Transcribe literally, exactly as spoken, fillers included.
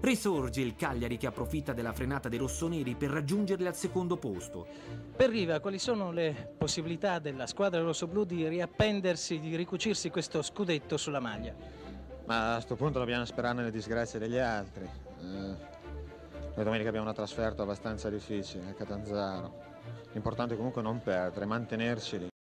Risorge il Cagliari che approfitta della frenata dei rossoneri per raggiungerli al secondo posto. Per Riva, quali sono le possibilità della squadra rossoblù di riappendersi, di ricucirsi questo scudetto sulla maglia? Ma a questo punto dobbiamo sperare nelle disgrazie degli altri. Eh, la domenica abbiamo una trasferta abbastanza difficile a Catanzaro. L'importante è comunque non perdere, mantenerci lì.